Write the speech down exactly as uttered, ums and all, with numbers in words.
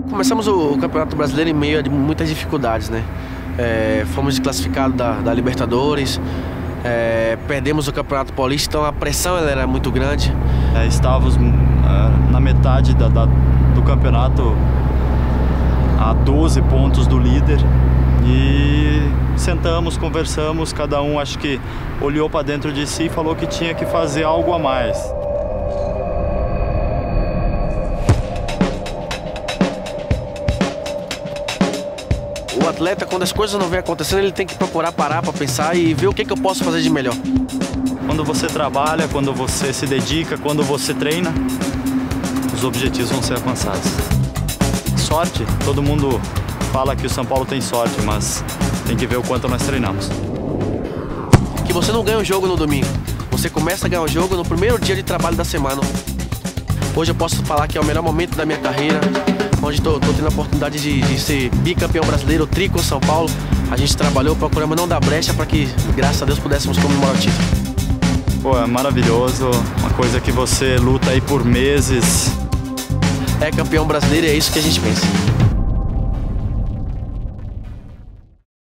Começamos o, o Campeonato Brasileiro em meio a muitas dificuldades, né? É, fomos desclassificados da, da Libertadores, é, perdemos o Campeonato Paulista, então a pressão ela era muito grande. É, estávamos é, na metade da, da, do campeonato, a doze pontos do líder, e sentamos, conversamos, cada um acho que olhou para dentro de si e falou que tinha que fazer algo a mais. O atleta, quando as coisas não vêm acontecendo, ele tem que procurar parar para pensar e ver o que, que eu posso fazer de melhor. Quando você trabalha, quando você se dedica, quando você treina, os objetivos vão ser alcançados. Sorte, todo mundo fala que o São Paulo tem sorte, mas tem que ver o quanto nós treinamos. Que você não ganha o jogo no domingo, você começa a ganhar o jogo no primeiro dia de trabalho da semana. Hoje eu posso falar que é o melhor momento da minha carreira, onde estou tendo a oportunidade de, de ser bicampeão brasileiro, tri com São Paulo. A gente trabalhou, procuramos não dar brecha para que, graças a Deus, pudéssemos comemorar o título. Pô, é maravilhoso, uma coisa que você luta aí por meses. É campeão brasileiro e é isso que a gente pensa.